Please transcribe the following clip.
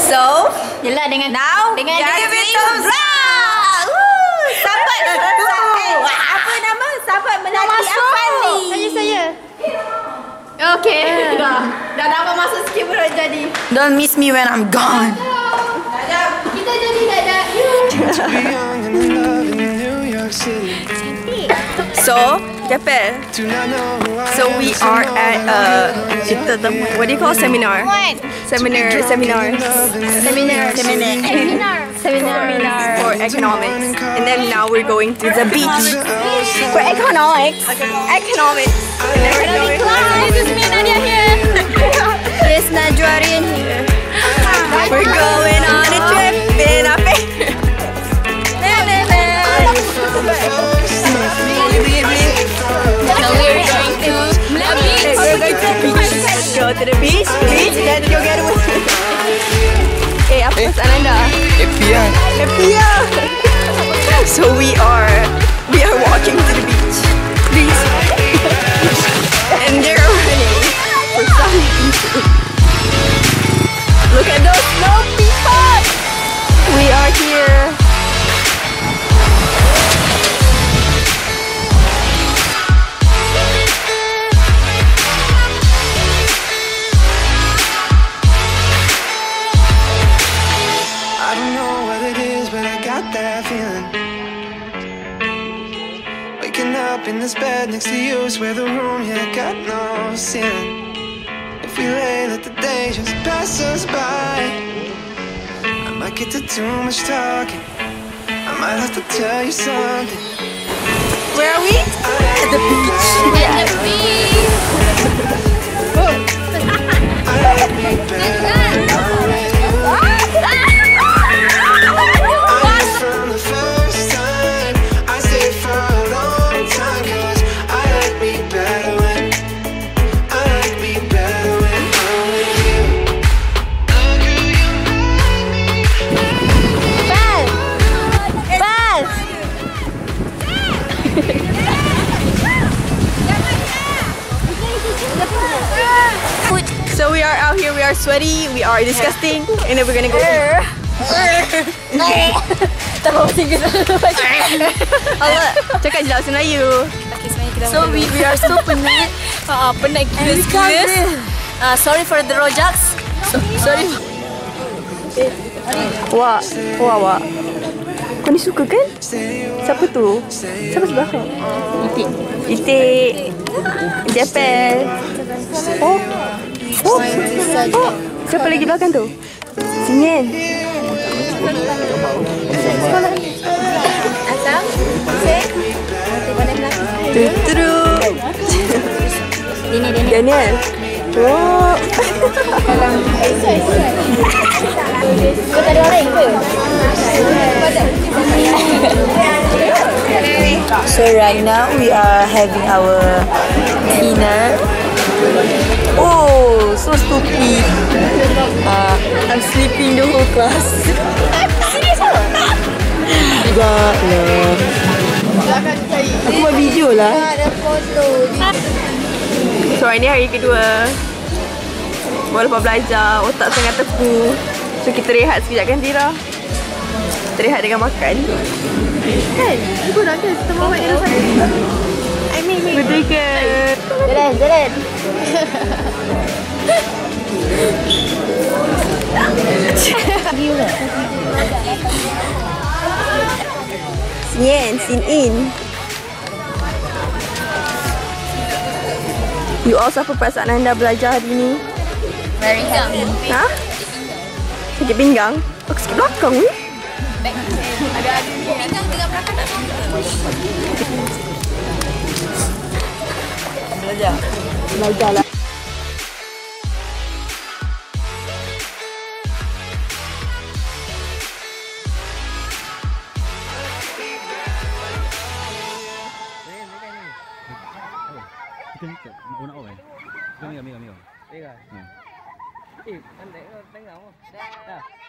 So, yelah dengan now dengan give it thumbs up. Sahabat apa nama? Sahabat Melati Afandi. Saya. Okay. Dah dapat masuk sikit baru jadi. Don't miss me when I'm gone. Kita jadi dadah. So, Japel. So we are at what do you call seminar? What? Seminar for economics. And then now we're going to the beach for economics. Economics. This is me, Nadia here. Yes, Najwarian here. We're going on a trip in a Go to the beach, let's go get away. Apa pesan anda? Happy lah. So we are walking to the beach. And they're running for some reason. Look at those snow people. We are here. In this bed next to you, swear the room, yeah, got no ceiling. If we lay, let the day just pass us by. I might get to too much talking. I might have to tell you something. Where are we? At the beach. At the beach. So we are out here, we are sweaty, we are disgusting, and then we're gonna go eat. Allah, cakap je lah bahasa Melayu. So we are so penat. Penat gila. Sorry for the rojaks. Sorry. Wak. Kau ni suka kan? Siapa tu? Siapa sebelah kau? Itik. Japel. Oh. Siapa lagi belakang tu? Singen. Asam. Sek. Tuturu. Daniel. Oh. Kau tak ada orang ke? So right now we are having our dinner. Oh, so stupid. I'm sleeping the whole class. Serius ke? Enggak lah. Aku buat video lah. Ada foto. So hari ni hari kedua. Walaupun belajar, otak tengah tepu. So kita rehat sekejap kan Tira? Kita rehat dengan makan. Kan? Ibu nak ke? Kita bawa dia sana. Betul ke? Jalan. Sin in. You all apa perasaan anda belajar hari ni? Very happy. Ha? Sakit pinggang? Aku sakit belakang ni. Ada pinggang dengan belakang tak sama. Belajar lah. Nak awal. Mega. Pandai kau tengok. Dah.